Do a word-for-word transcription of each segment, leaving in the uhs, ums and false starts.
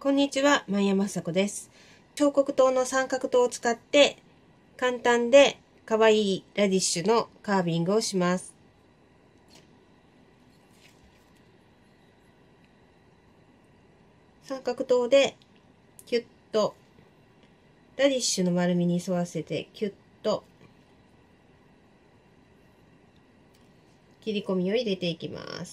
こんにちは、前山さこです。彫刻刀の三角刀を使って簡単で可愛いラディッシュのカービングをします。三角刀でキュッとラディッシュの丸みに沿わせてキュッと切り込みを入れていきます。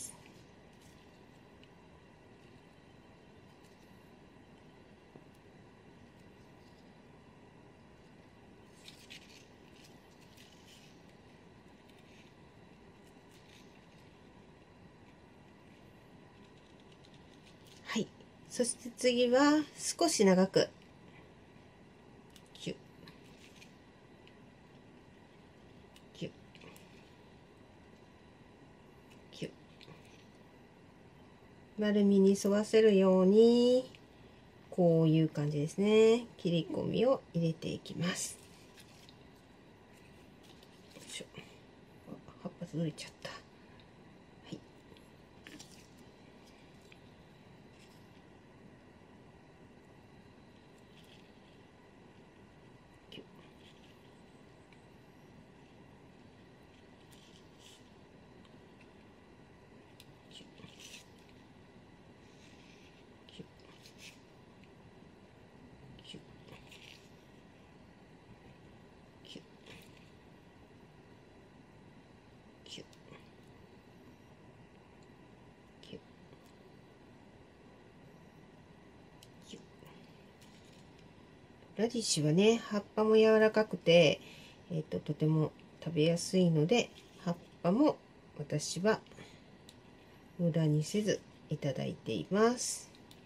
はい。そして次は少し長くキュッキュッキュッ丸みに沿わせるようにこういう感じですね。切り込みを入れていきます。よいしょ。葉っぱずれちゃった。はい。キュッキュッキュッキュッキュッキュッキュッキュッ。ラディッシュはね、葉っぱも柔らかくて、えっと、とても食べやすいので、葉っぱも私は無駄にせずいただいています。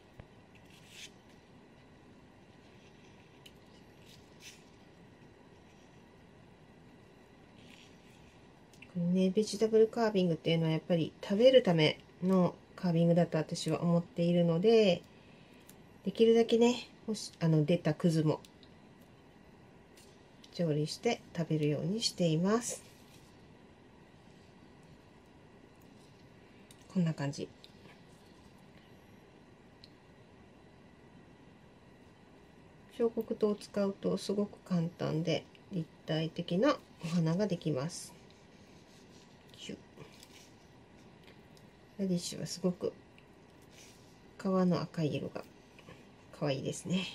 このね、ベジタブルカービングっていうのはやっぱり食べるためのカービングだと私は思っているので、できるだけね、もしあの出たくずも調理して食べるようにしています。こんな感じ。彫刻刀を使うとすごく簡単で立体的なお花ができます。ラディッシュはすごく皮の赤い色が可愛いですね。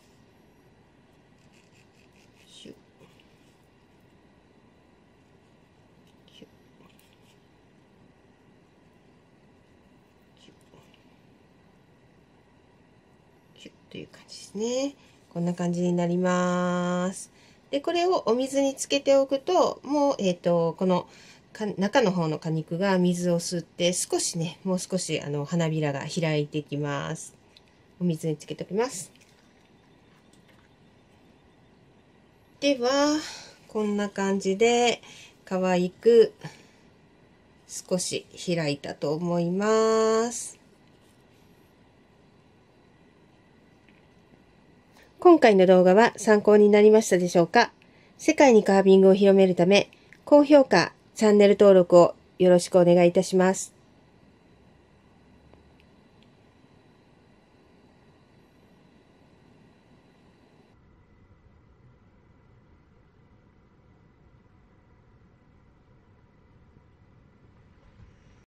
シュッシュッシュッシュッという感じですね。こんな感じになります。で、これをお水につけておくと、もう、えっと、この中の方の果肉が水を吸って、少しね、もう少しあの花びらが開いてきます。お水につけておきます。では、こんな感じで可愛く少し開いたと思います。今回の動画は参考になりましたでしょうか？世界にカービングを広めるため、高評価、チャンネル登録をよろしくお願いいたします。